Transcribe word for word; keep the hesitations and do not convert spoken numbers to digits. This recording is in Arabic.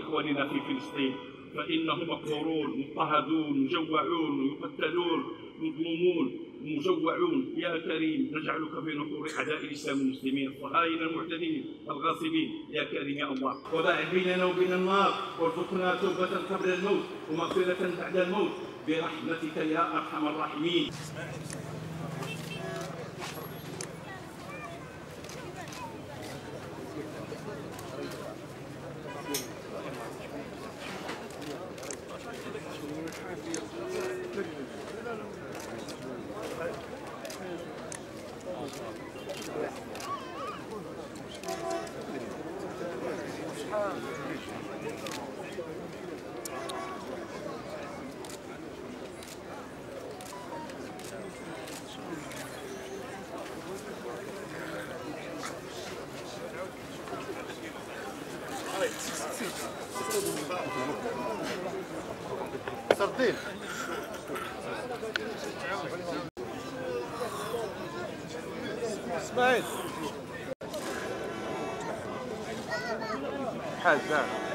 إخواننا في فلسطين، فإنهم مقهورون مضطهدون مجوعون يقتلون مظلومون مجوعون. يا كريم نجعلك في نحور أعداء الإسلام والمسلمين الصهاينة المعتدين الغاصبين يا كريم يا الله. وباعد بيننا وبين النار وارزقنا توبة قبل الموت ومغفرة بعد الموت برحمتك يا أرحم الراحمين. سردين اسماعيل حاج